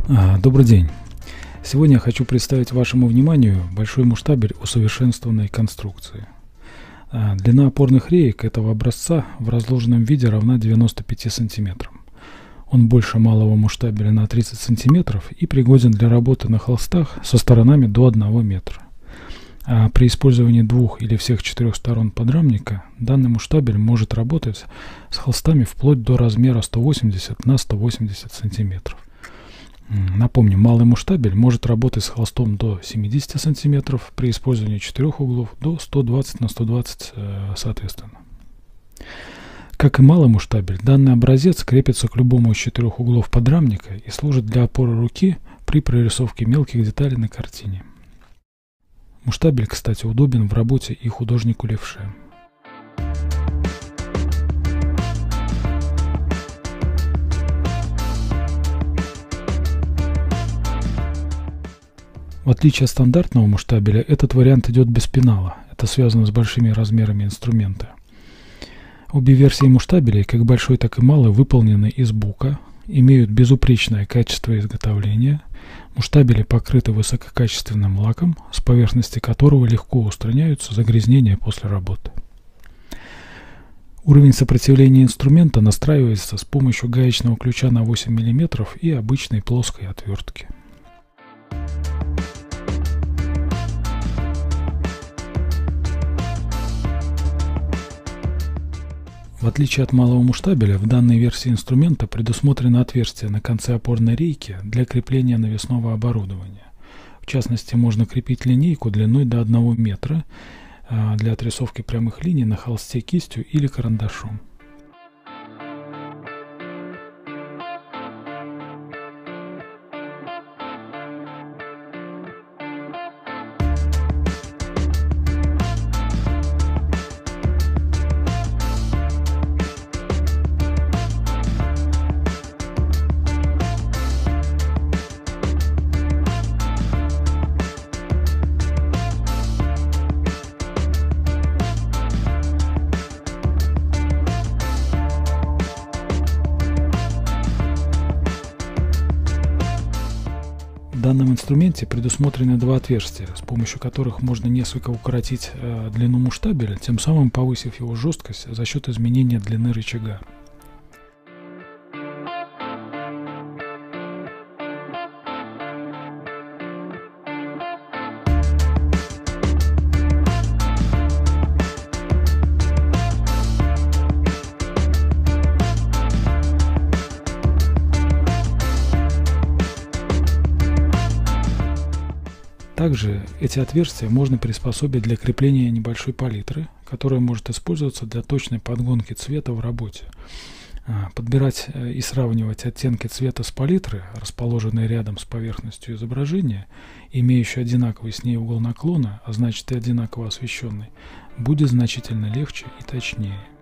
Добрый день. Сегодня я хочу представить вашему вниманию большой муштабель усовершенствованной конструкции. Длина опорных реек этого образца в разложенном виде равна 95 см. Он больше малого муштабеля на 30 см и пригоден для работы на холстах со сторонами до 1 метра. При использовании двух или всех 4 сторон подрамника данный муштабель может работать с холстами вплоть до размера 180 на 180 см. Напомню, малый муштабель может работать с холстом до 70 см при использовании 4 углов до 120 на 120 соответственно. Как и малый муштабель, данный образец крепится к любому из 4 углов подрамника и служит для опоры руки при прорисовке мелких деталей на картине. Муштабель, кстати, удобен в работе и художнику-левше. В отличие от стандартного муштабеля, этот вариант идет без пенала. Это связано с большими размерами инструмента. Обе версии муштабелей, как большой, так и малый, выполнены из бука, имеют безупречное качество изготовления. Муштабели покрыты высококачественным лаком, с поверхности которого легко устраняются загрязнения после работы. Уровень сопротивления инструмента настраивается с помощью гаечного ключа на 8 мм и обычной плоской отвертки. В отличие от малого муштабеля, в данной версии инструмента предусмотрено отверстие на конце опорной рейки для крепления навесного оборудования. В частности, можно крепить линейку длиной до 1 метра для отрисовки прямых линий на холсте кистью или карандашом. В данном инструменте предусмотрены 2 отверстия, с помощью которых можно несколько укоротить длину муштабеля, тем самым повысив его жесткость за счет изменения длины рычага. Также эти отверстия можно приспособить для крепления небольшой палитры, которая может использоваться для точной подгонки цвета в работе. Подбирать и сравнивать оттенки цвета с палитры, расположенные рядом с поверхностью изображения, имеющей одинаковый с ней угол наклона, а значит и одинаково освещенный, будет значительно легче и точнее.